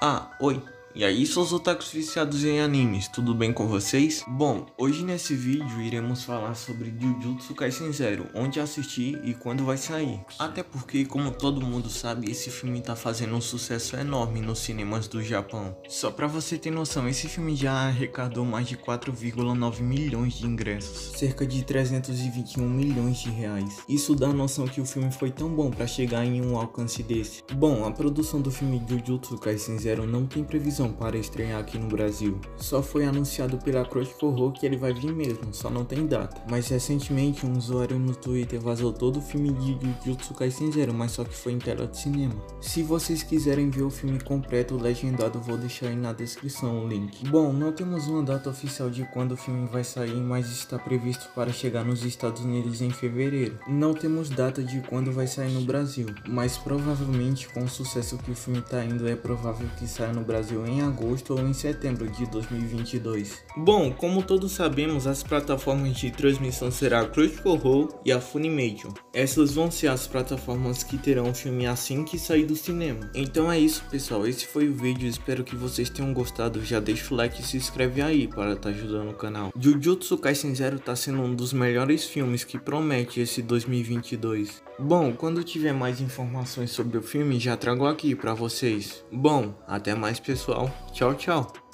Oi. E aí, seus otakus viciados em animes, tudo bem com vocês? Bom, hoje nesse vídeo iremos falar sobre Jujutsu Kaisen Zero, onde assistir e quando vai sair. Até porque, como todo mundo sabe, esse filme tá fazendo um sucesso enorme nos cinemas do Japão. Só pra você ter noção, esse filme já arrecadou mais de 4,9 milhões de ingressos, cerca de 321 milhões de reais. Isso dá a noção que o filme foi tão bom pra chegar em um alcance desse. Bom, a produção do filme Jujutsu Kaisen Zero não tem previsão para estrear aqui no Brasil. Só foi anunciado pela Crunchyroll que ele vai vir mesmo, só não tem data. Mas recentemente um usuário no Twitter vazou todo o filme de Jujutsu Kaisen Zero, mas só que foi em tela de cinema. Se vocês quiserem ver o filme completo legendado, vou deixar aí na descrição o link. Bom, não temos uma data oficial de quando o filme vai sair, mas está previsto para chegar nos Estados Unidos em fevereiro. Não temos data de quando vai sair no Brasil, mas provavelmente com o sucesso que o filme tá indo, é provável que saia no Brasil em agosto ou em setembro de 2022. Bom, como todos sabemos, as plataformas de transmissão serão a Crunchyroll e a Funimation. Essas vão ser as plataformas que terão o filme assim que sair do cinema. Então é isso, pessoal, esse foi o vídeo, espero que vocês tenham gostado. Já deixa o like e se inscreve aí para estar ajudando o canal. Jujutsu Kaisen Zero tá sendo um dos melhores filmes que promete esse 2022. Bom, quando tiver mais informações sobre o filme, já trago aqui pra vocês. Bom, até mais, pessoal. Tchau, tchau.